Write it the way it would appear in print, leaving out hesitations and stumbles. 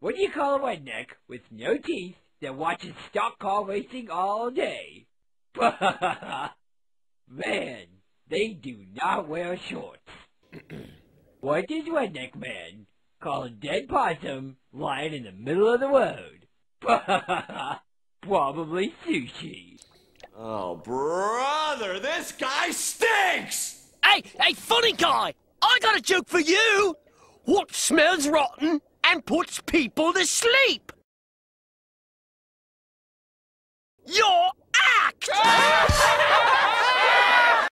What do you call a redneck with no teeth that watches stock car racing all day? Man, they do not wear shorts. What does Redneck Man call a dead possum lying in the middle of the road? Probably sushi. Oh, brother, this guy stinks! Hey, funny guy! I got a joke for you! What smells rotten and puts people to sleep? Your act!